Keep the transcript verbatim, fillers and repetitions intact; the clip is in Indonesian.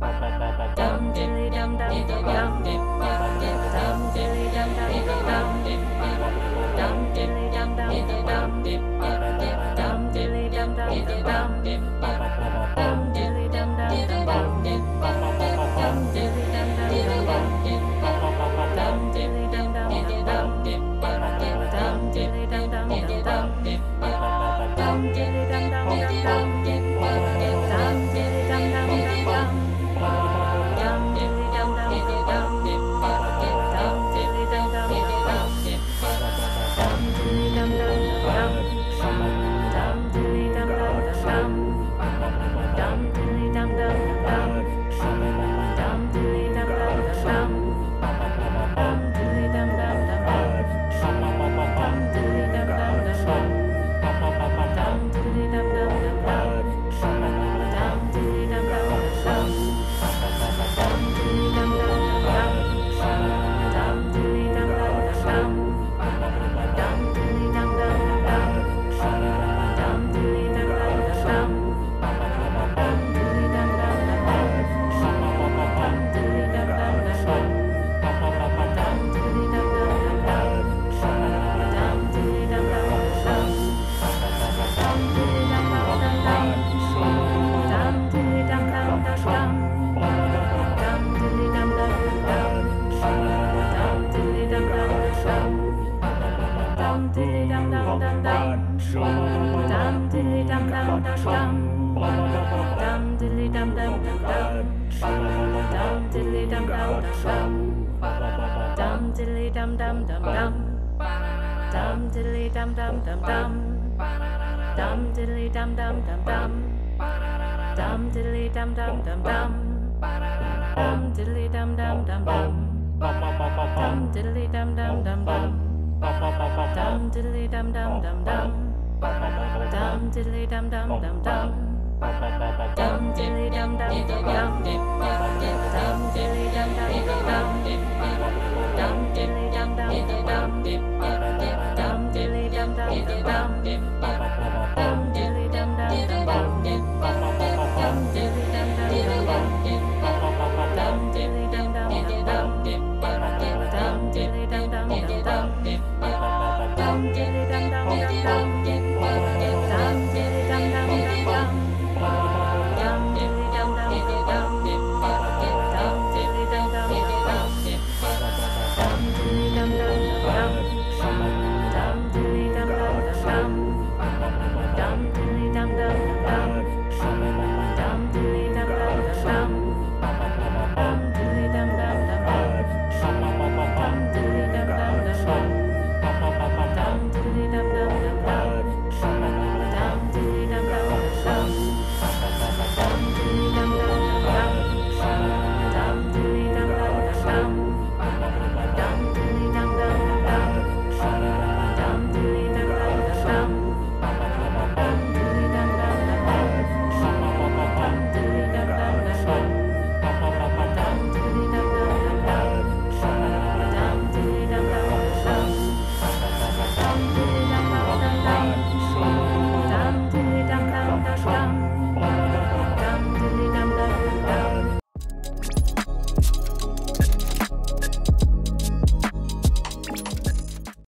dum diddly dum dum dum dum dum diddly dum dum dum dum diddly dum dum dum dum diddly dum dum dum dum diddly dum dum dum dum diddly dum dum dum dum dum diddly dum dum dum dum dum diddly dum dum dum dum dum diddly dum dum dum dum dum diddly dum dum dum dum dum diddly dum dum dum dum dum diddly dum dum dum dum dum diddly dum dum dum dum dum diddly dum dum dum dum dum diddly dum dum dum dum diddly dum dum dum dum diddly dum dum dum dum diddly dum dum dum dum diddly dum dum dum dum diddly dum dum dum dum dum diddly dum dum dum dum dum diddly dum dum dum dum diddly dum dum dum dum diddly dum dum dum dum diddly dum dum dum dum diddly dum dum dum dum diddly dum dum dum dum diddly dum dum dum dum diddly dum dum dum dum diddly dum dum dum dum diddly dum dum dum dum diddly dum dum dum dum diddly dum dum dum dum diddly dum dum dum dum diddly dum dum dum dum dum diddly dum dum dum dum dum diddly dum dum dum dum dum diddly dum dum dum dum diddly dum dum dum dum dum diddly dum dum dum dum dum diddly dum dum dum dum dum diddly dum dum dum dum dum diddly dum dum dum dum dum diddly dum dum dum dum dum diddly dum dum dum dum dum diddly dum dum dum dum dum diddly dum dum dum dum